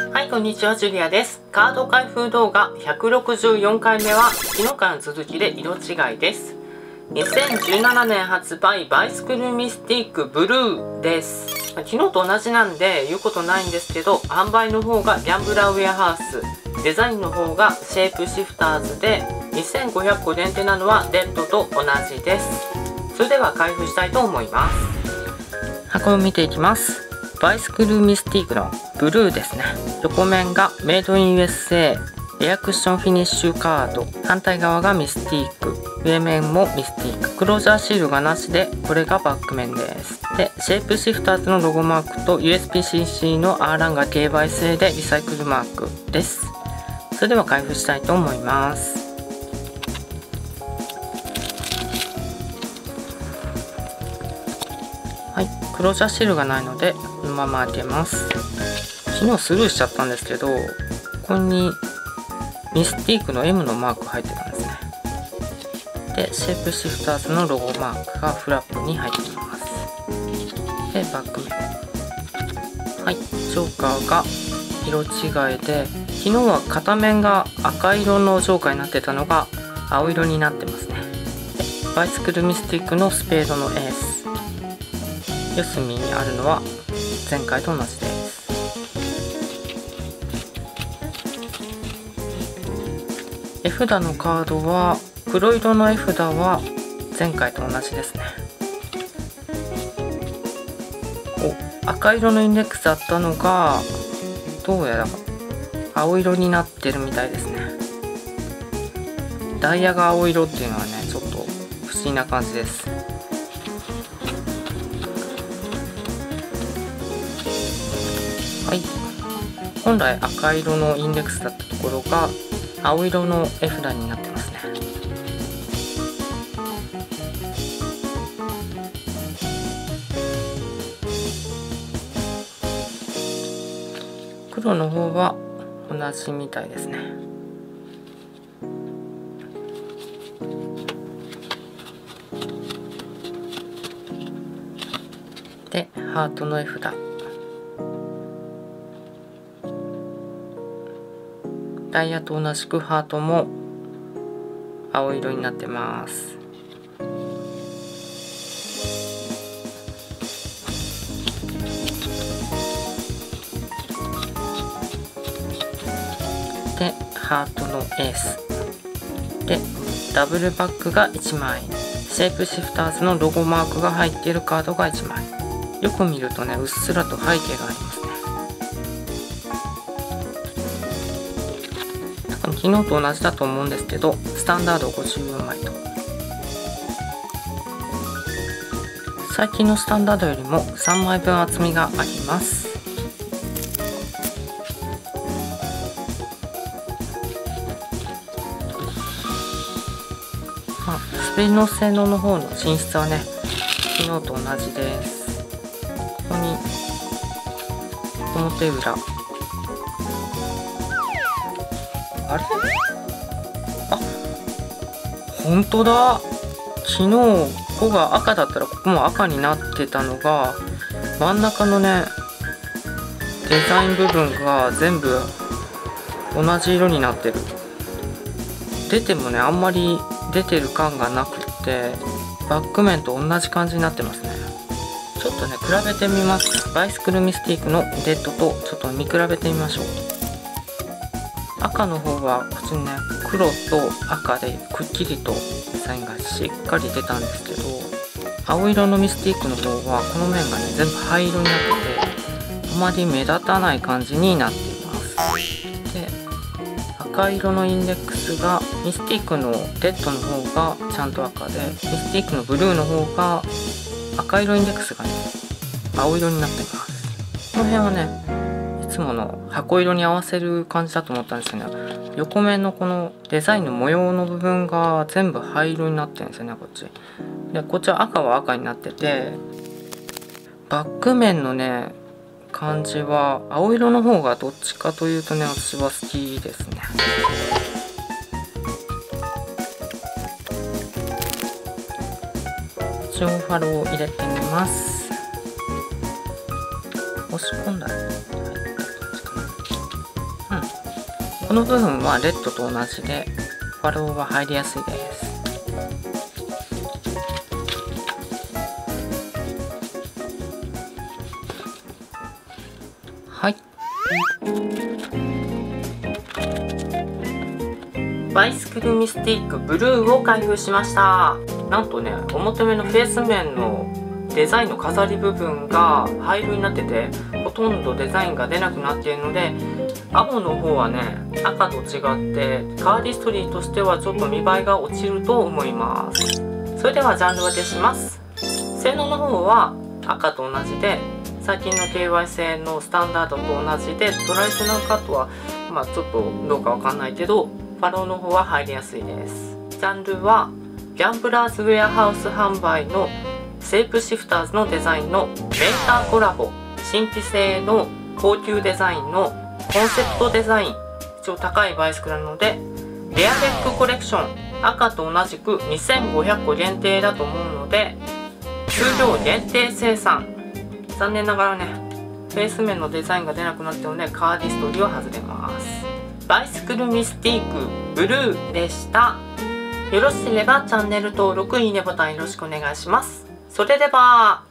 はい、こんにちは、ジュリアです。カード開封動画164回目は昨日からの続きで色違いです。2017年発売バイスクルミスティックブルーです。昨日と同じなんで言うことないんですけど、販売の方がギャンブラーウェアハウス、デザインの方がシェイプシフターズで2500個限定なのはレッドと同じです。それでは開封したいと思います。箱を見ていきます。バイスクルミスティックのブルーですね。横面がメイドイン USA エアクッションフィニッシュカード、反対側がミスティック、上面もミスティック、クロージャーシールがなしで、これがバック面です。でシェイプシフターズのロゴマークと USB-C の R ランが競売製でリサイクルマークです。それでは開封したいと思います。はい、クロージャーシールがないのでこのまま開けます。昨日スルーしちゃったんですけど、ここにミスティックの M のマーク入ってたんですね。でシェイプシフターズのロゴマークがフラップに入っています。でバック面、はい、ジョーカーが色違いで、昨日は片面が赤色のジョーカーになってたのが青色になってますね。でバイスクルミスティックのスペードのエース、四隅にあるのは前回と同じです。絵札のカードは黒色の絵札は前回と同じですね。赤色のインデックスだったのがどうやら青色になってるみたいですね。ダイヤが青色っていうのはね、ちょっと不思議な感じです。はい、本来赤色のインデックスだったところが青色の絵札になってますね。黒の方は同じみたいですね。でハートの絵札、ダイヤと同じくハートも青色になってます。でハートのエースでダブルバックが1枚、シェイプシフターズのロゴマークが入っているカードが1枚。よく見るとね、うっすらと背景がありますね。昨日と同じだと思うんですけど、スタンダード54枚と、最近のスタンダードよりも3枚分厚みがあります。スペインの性能の方の進出はね、昨日と同じです。ここに表裏、あれ、あ、本当だ。昨日ここが赤だったらここも赤になってたのが、真ん中のねデザイン部分が全部同じ色になってる。出てもね、あんまり出てる感がなくて、バック面と同じ感じになってますね。ちょっとね比べてみます。バイスクルミスティックのレッドとちょっと見比べてみましょう。赤の方はこっちにね、黒と赤でくっきりとデザインがしっかり出たんですけど、青色のミスティックの方はこの面がね全部灰色になってて、あまり目立たない感じになっています。で赤色のインデックスがミスティックのレッドの方がちゃんと赤で、ミスティックのブルーの方が赤色インデックスがね青色になってます。この辺はね、いつもの箱色に合わせる感じだと思ったんですよね。横面のこのデザインの模様の部分が全部灰色になってるんですよね、こっちで。こっちは赤は赤になってて、バック面のね感じは青色の方がどっちかというとね、私は好きですね。一応ファルを入れてみます。押し込んだら入った感じかな。 この部分はレッドと同じでファローが入りやすいです。はい、バイスクルミスティックブルーを開封しました。なんとね、表面のフェース面のデザインの飾り部分が灰色になってて、ほとんどデザインが出なくなっているので、青の方はね、赤と違ってカーディストリーとしてはちょっと見栄えが落ちると思います。それではジャンル分けします。性能の方は赤と同じで、最近の KY 製のスタンダードと同じで、トラディショナルカットはちょっとどうかわかんないけど、ファローの方は入りやすいです。ジャンルはギャンブラーズウェアハウス販売のセープシフターズのデザインのメーターコラボ、新規製の高級デザインのコンセプトデザイン、一応高いバイスクルなので、レアベックコレクション赤と同じく2500個限定だと思うので、数量限定生産。残念ながらね、フェース面のデザインが出なくなったのでカーディストリーを外れます。バイスクルミスティックブルーでした。よろしければチャンネル登録、いいねボタンよろしくお願いします。それでは。